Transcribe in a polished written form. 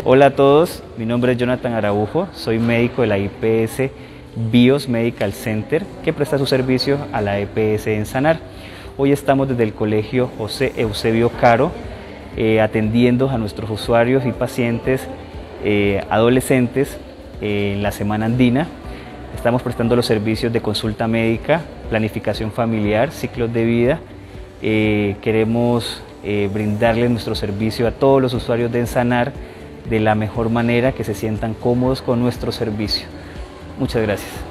Hola a todos, mi nombre es Jonathan Araujo, soy médico de la IPS BIOS Medical Center que presta su servicio a la EPS en Sanar. Hoy estamos desde el Colegio José Eusebio Caro atendiendo a nuestros usuarios y pacientes adolescentes en la Semana Andina. Estamos prestando los servicios de consulta médica, planificación familiar, ciclos de vida. Queremos brindarles nuestro servicio a todos los usuarios de Sanar de la mejor manera, que se sientan cómodos con nuestro servicio. Muchas gracias.